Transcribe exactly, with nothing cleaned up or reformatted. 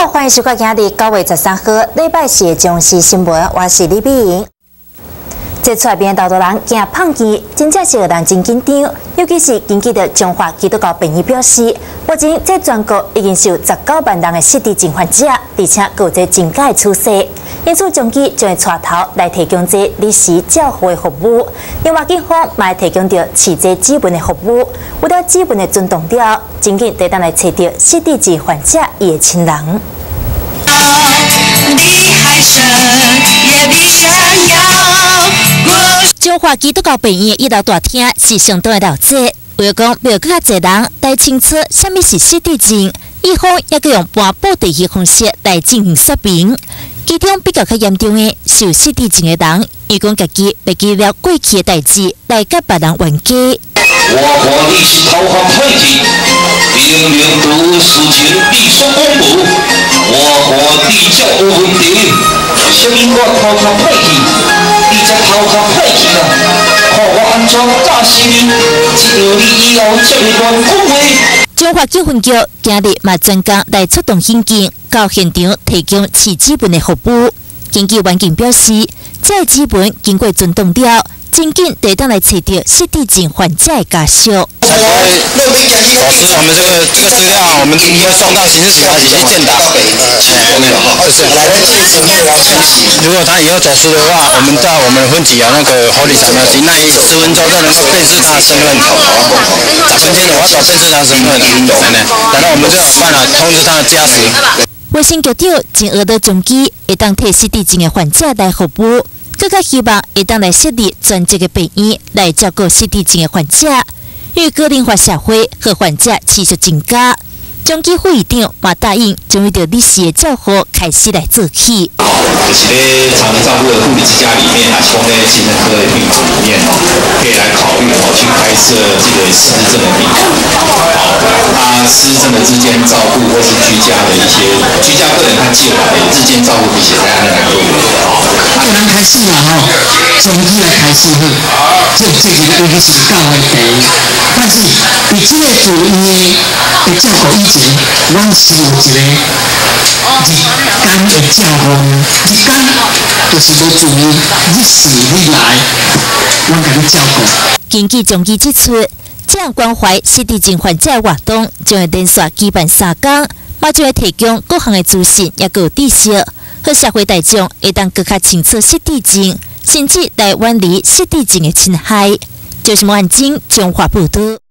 好，欢迎收看今日九月十三号礼拜四的中视新闻，我是李碧莹。这厝内边大多人惊胖见，真正是让人真紧张。尤其是根据着中华基督教病院表示，目前在全国已经是有十九万人的失智症患者，而且有这增加的趋势。因此，中期将会带头来提供这历史照护的服务。另外，警方嘛提供着市这基本的服务，为了基本的尊重了，真紧得当来找到失智症患者伊的亲人。中华基督教病院一楼大厅是相当的了解，为了讲要更加侪人来清楚什么是失智症，医方也佮用搬布地的方式来进行说明。其中比较较严重的是有失智症的人，伊讲家己袂记了过去的代志，来甲别人冤家。 我看你是头发太紧，明明都事情必须公布。我看你才有问题，什么我头发太紧，你才头发太紧啊！看我安怎教死你，只要你以后才会乱讲话。 中华警分局今日嘛专工来出动刑警到现场提供市基本的服务。根据环境表示，这个基本经过尊重了。真紧得当来找到失智症患者的家属。 老师，我们这个这个资料，我们应该送到刑事警察局去建档。就是如果他以后走失的话，我们到我们分局啊那个法律查证局，那十分钟就能够辨识他的身份。十分钟的话找辨识他的身份，然后我们就有办法通知他的家属。 卫生局长真额的中期会当替失智症的患者来服务。更加希望会当来设立专职的病院来照顾失智症的患者，因为高龄化社会和患者持续增加。中期会议长嘛答应，将会着历史的照护开始来做起。 就是咧长期照顾的护理之家里面，还是讲咧精神科的病房里面哦，可以来考虑哦去开设这个失智症的病房。好，那失智症的日间照顾或是居家的一些居家个人和介护的日间照顾比起来，来做啊，有人开始啦吼，中医来开始好，这这个尤其是教的病，但是伫这个住院的照顾以前，阮是有一个日间的照顾，日间就是要注意日时你来，阮甲你照顾。 根据中医指出，这样关怀失智症患者的活动将会连续举办三天，嘛就会提供各项的资讯，也有知识。和社会大众会当更加清楚失智症，甚至来远离失智症的侵害。就是万金中华报道。